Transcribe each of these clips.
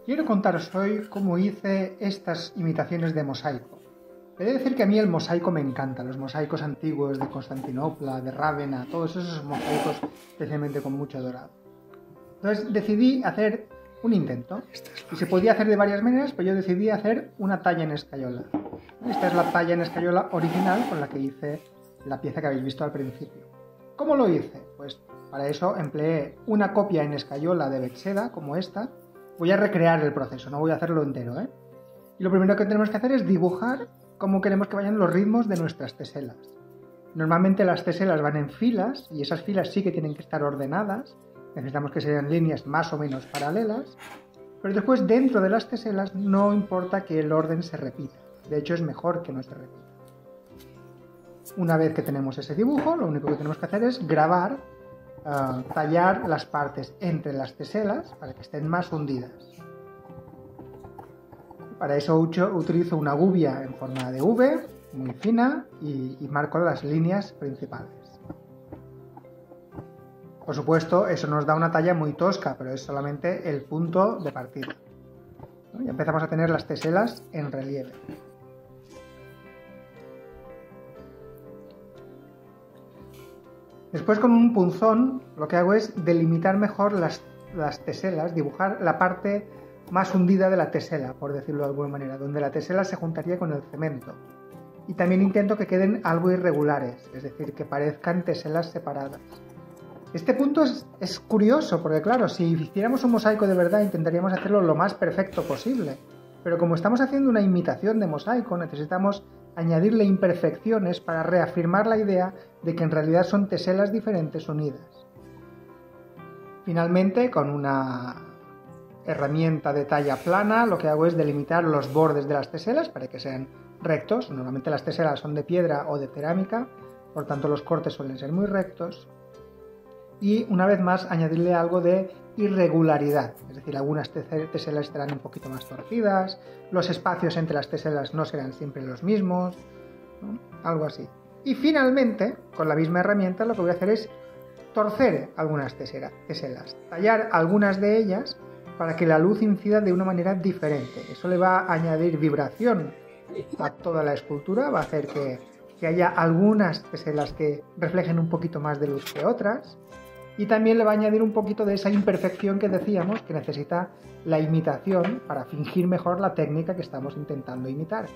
Quiero contaros hoy cómo hice estas imitaciones de mosaico. He de decir que a mí el mosaico me encanta, los mosaicos antiguos de Constantinopla, de Rávena, todos esos mosaicos especialmente con mucho dorado. Entonces decidí hacer un intento, y se podía hacer de varias maneras, pero yo decidí hacer una talla en escayola. Esta es la talla en escayola original con la que hice la pieza que habéis visto al principio. ¿Cómo lo hice? Pues para eso empleé una copia en escayola de Bexeda, como esta. Voy a recrear el proceso, no voy a hacerlo entero, ¿eh? Y lo primero que tenemos que hacer es dibujar cómo queremos que vayan los ritmos de nuestras teselas. Normalmente las teselas van en filas, y esas filas sí que tienen que estar ordenadas. Necesitamos que sean líneas más o menos paralelas, pero después dentro de las teselas no importa que el orden se repita. De hecho, es mejor que no se repita. Una vez que tenemos ese dibujo, lo único que tenemos que hacer es grabar, tallar las partes entre las teselas para que estén más hundidas. Para eso utilizo una gubia en forma de V, muy fina, y marco las líneas principales. Por supuesto, eso nos da una talla muy tosca, pero es solamente el punto de partida. Ya empezamos a tener las teselas en relieve. Después, con un punzón, lo que hago es delimitar mejor las teselas, dibujar la parte más hundida de la tesela, por decirlo de alguna manera, donde la tesela se juntaría con el cemento. Y también intento que queden algo irregulares, es decir, que parezcan teselas separadas. Este punto es curioso, porque claro, si hiciéramos un mosaico de verdad intentaríamos hacerlo lo más perfecto posible, pero como estamos haciendo una imitación de mosaico, necesitamos añadirle imperfecciones para reafirmar la idea de que en realidad son teselas diferentes unidas. Finalmente, con una herramienta de talla plana, lo que hago es delimitar los bordes de las teselas para que sean rectos. Normalmente las teselas son de piedra o de cerámica, por tanto los cortes suelen ser muy rectos. Y una vez más añadirle algo de irregularidad, es decir, algunas teselas estarán un poquito más torcidas, los espacios entre las teselas no serán siempre los mismos, ¿no? Algo así. Y finalmente, con la misma herramienta, lo que voy a hacer es torcer algunas teselas, tallar algunas de ellas para que la luz incida de una manera diferente. Eso le va a añadir vibración a toda la escultura, va a hacer que haya algunas teselas que reflejen un poquito más de luz que otras. Y también le va a añadir un poquito de esa imperfección que decíamos que necesita la imitación para fingir mejor la técnica que estamos intentando imitar.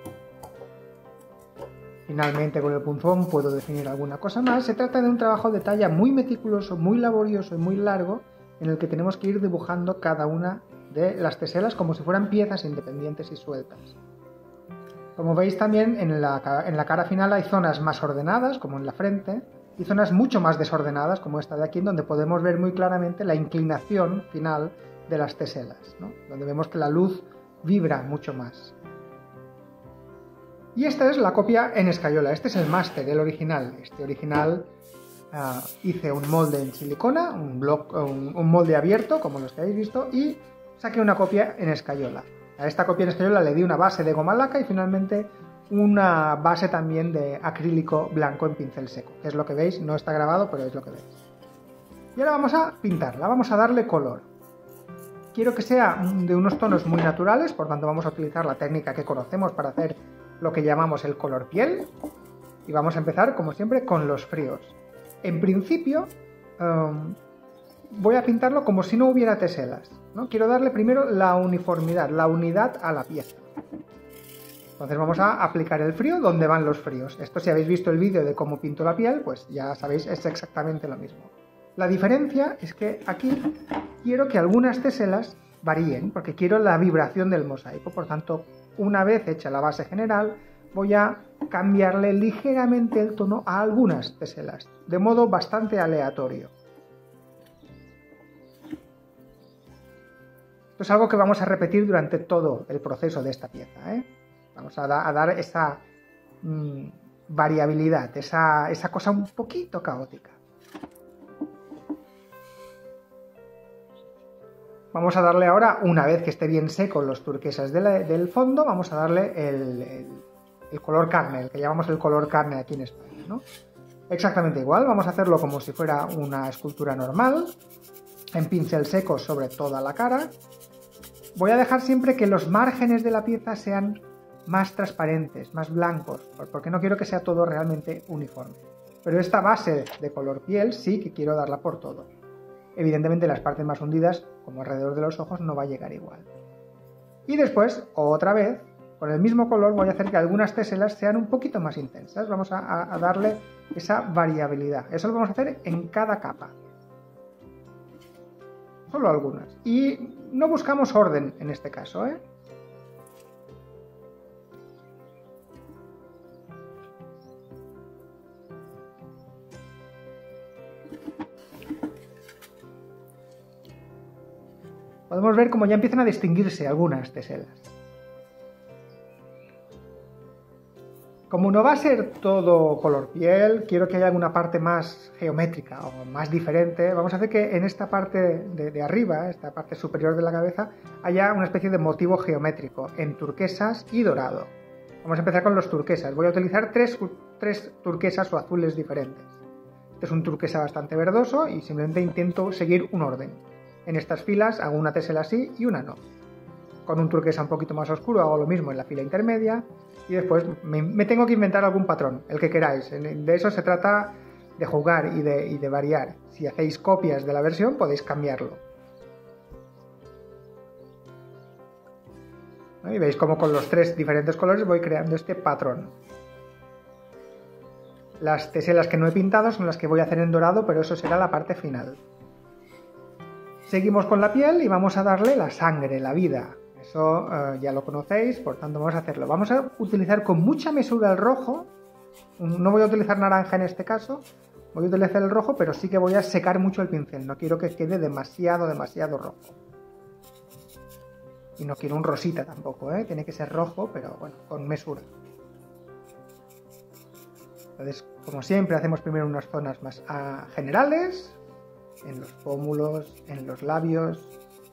Finalmente, con el punzón puedo definir alguna cosa más. Se trata de un trabajo de talla muy meticuloso, muy laborioso y muy largo, en el que tenemos que ir dibujando cada una de las teselas como si fueran piezas independientes y sueltas. Como veis, también en la cara final hay zonas más ordenadas, como en la frente, y zonas mucho más desordenadas, como esta de aquí, en donde podemos ver muy claramente la inclinación final de las teselas, ¿no? Donde vemos que la luz vibra mucho más. Y esta es la copia en escayola. Este es el máster, el original. Este original hice un molde en silicona, un molde abierto, como los que habéis visto, y saqué una copia en escayola. A esta copia en escayola le di una base de goma laca y finalmente una base también de acrílico blanco en pincel seco, que es lo que veis, no está grabado, pero es lo que veis. Y ahora vamos a pintarla, vamos a darle color. Quiero que sea de unos tonos muy naturales, por tanto vamos a utilizar la técnica que conocemos para hacer lo que llamamos el color piel. Y vamos a empezar, como siempre, con los fríos. En principio, voy a pintarlo como si no hubiera teselas, ¿no? Quiero darle primero la uniformidad, la unidad a la pieza. Entonces vamos a aplicar el frío donde van los fríos. Esto, si habéis visto el vídeo de cómo pinto la piel, pues ya sabéis, es exactamente lo mismo. La diferencia es que aquí quiero que algunas teselas varíen, porque quiero la vibración del mosaico. Por tanto, una vez hecha la base general, voy a cambiarle ligeramente el tono a algunas teselas, de modo bastante aleatorio. Esto es algo que vamos a repetir durante todo el proceso de esta pieza, ¿eh? Vamos a dar esa variabilidad, esa cosa un poquito caótica. Vamos a darle ahora, una vez que esté bien seco los turquesas del fondo, vamos a darle el color carne, el que llamamos el color carne aquí en España, ¿no? Exactamente igual, vamos a hacerlo como si fuera una escultura normal, en pincel seco sobre toda la cara. Voy a dejar siempre que los márgenes de la pieza sean más transparentes, más blancos, porque no quiero que sea todo realmente uniforme. Pero esta base de color piel sí que quiero darla por todo. Evidentemente las partes más hundidas, como alrededor de los ojos, no va a llegar igual. Y después, otra vez, con el mismo color voy a hacer que algunas teselas sean un poquito más intensas. Vamos a darle esa variabilidad. Eso lo vamos a hacer en cada capa. Solo algunas. Y no buscamos orden en este caso, ¿eh? Podemos ver cómo ya empiezan a distinguirse algunas teselas. Como no va a ser todo color piel, quiero que haya alguna parte más geométrica o más diferente. Vamos a hacer que en esta parte de arriba, esta parte superior de la cabeza, haya una especie de motivo geométrico en turquesas y dorado. Vamos a empezar con los turquesas. Voy a utilizar tres turquesas o azules diferentes. Este es un turquesa bastante verdoso y simplemente intento seguir un orden. En estas filas hago una tesela así y una no. Con un turquesa un poquito más oscuro hago lo mismo en la fila intermedia y después me tengo que inventar algún patrón, el que queráis. De eso se trata, de jugar y de variar. Si hacéis copias de la versión podéis cambiarlo. ¿No? Y veis cómo con los tres diferentes colores voy creando este patrón. Las teselas que no he pintado son las que voy a hacer en dorado, pero eso será la parte final. Seguimos con la piel y vamos a darle la sangre, la vida. Eso ya lo conocéis, por tanto vamos a hacerlo. Vamos a utilizar con mucha mesura el rojo. No voy a utilizar naranja en este caso. Voy a utilizar el rojo, pero sí que voy a secar mucho el pincel. No quiero que quede demasiado rojo. Y no quiero un rosita tampoco, ¿eh? Tiene que ser rojo, pero bueno, con mesura. Entonces, como siempre, hacemos primero unas zonas más generales. En los pómulos, en los labios.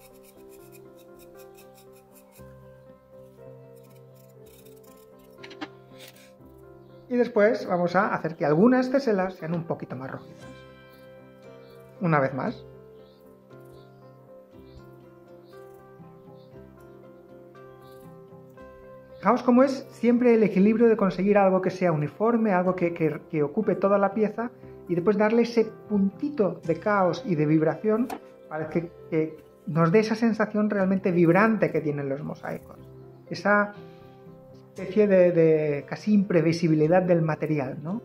Y después vamos a hacer que algunas teselas sean un poquito más rojizas. Una vez más. Fijaos cómo es siempre el equilibrio de conseguir algo que sea uniforme, algo que ocupe toda la pieza, y después darle ese puntito de caos y de vibración para que nos dé esa sensación realmente vibrante que tienen los mosaicos. Esa especie de casi imprevisibilidad del material, ¿no?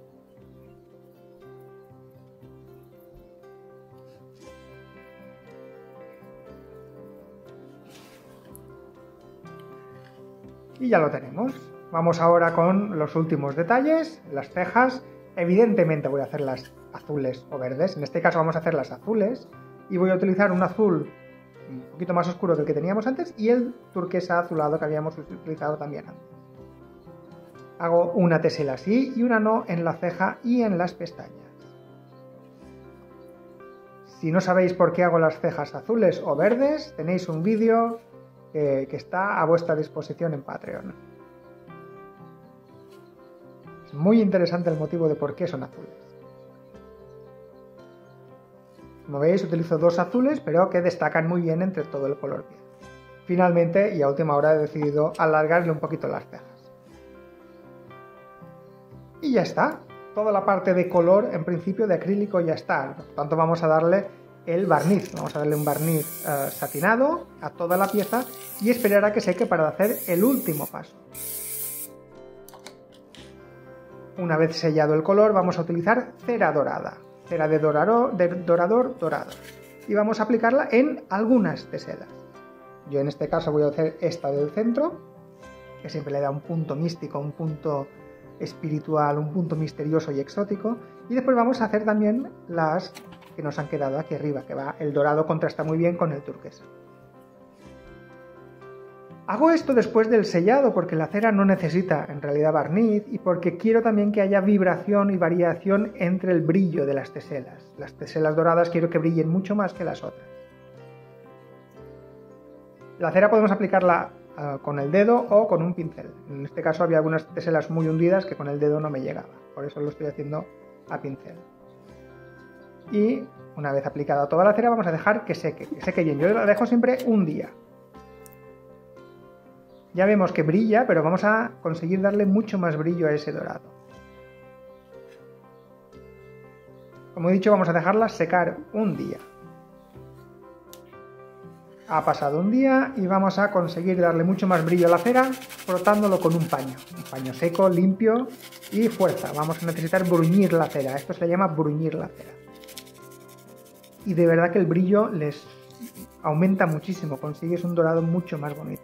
Y ya lo tenemos. Vamos ahora con los últimos detalles, las cejas. Evidentemente voy a hacerlas azules o verdes, en este caso vamos a hacerlas azules y voy a utilizar un azul un poquito más oscuro del que teníamos antes y el turquesa azulado que habíamos utilizado también antes. Hago una tesela así y una no en la ceja y en las pestañas. Si no sabéis por qué hago las cejas azules o verdes, tenéis un vídeo que está a vuestra disposición en Patreon. Es muy interesante el motivo de por qué son azules. Como veis, utilizo dos azules, pero que destacan muy bien entre todo el color piel. Finalmente, y a última hora, he decidido alargarle un poquito las cejas. Y ya está. Toda la parte de color, en principio, de acrílico ya está. Por tanto, vamos a darle el barniz. Vamos a darle un barniz satinado a toda la pieza y esperar a que seque para hacer el último paso. Una vez sellado el color, vamos a utilizar cera dorada. Cera de dorador dorado. Y vamos a aplicarla en algunas teselas. Yo en este caso voy a hacer esta del centro, que siempre le da un punto místico, un punto espiritual, un punto misterioso y exótico. Y después vamos a hacer también las que nos han quedado aquí arriba, que va, el dorado contrasta muy bien con el turquesa. Hago esto después del sellado porque la cera no necesita en realidad barniz y porque quiero también que haya vibración y variación entre el brillo de las teselas. Las teselas doradas quiero que brillen mucho más que las otras. La cera podemos aplicarla con el dedo o con un pincel. En este caso había algunas teselas muy hundidas que con el dedo no me llegaba, por eso lo estoy haciendo a pincel. Y una vez aplicada toda la cera vamos a dejar que seque bien. Yo la dejo siempre un día. Ya vemos que brilla, pero vamos a conseguir darle mucho más brillo a ese dorado. Como he dicho, vamos a dejarla secar un día. Ha pasado un día y vamos a conseguir darle mucho más brillo a la cera frotándolo con un paño seco, limpio y fuerza. Vamos a necesitar bruñir la cera, esto se llama bruñir la cera. Y de verdad que el brillo les aumenta muchísimo, consigues un dorado mucho más bonito.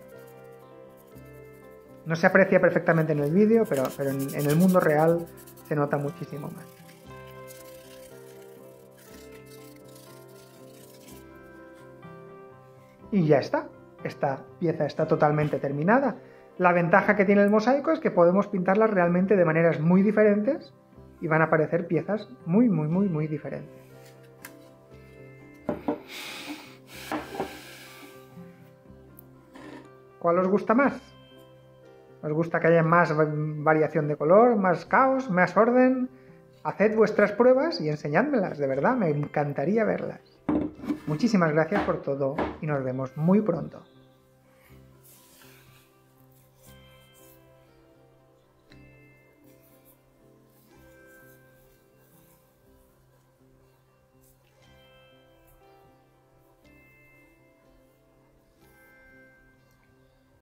No se aprecia perfectamente en el vídeo, pero en el mundo real se nota muchísimo más. Y ya está, esta pieza está totalmente terminada. La ventaja que tiene el mosaico es que podemos pintarlas realmente de maneras muy diferentes y van a aparecer piezas muy diferentes. ¿Cuál os gusta más? ¿Os gusta que haya más variación de color, más caos, más orden? Haced vuestras pruebas y enseñádmelas, de verdad, me encantaría verlas. Muchísimas gracias por todo y nos vemos muy pronto.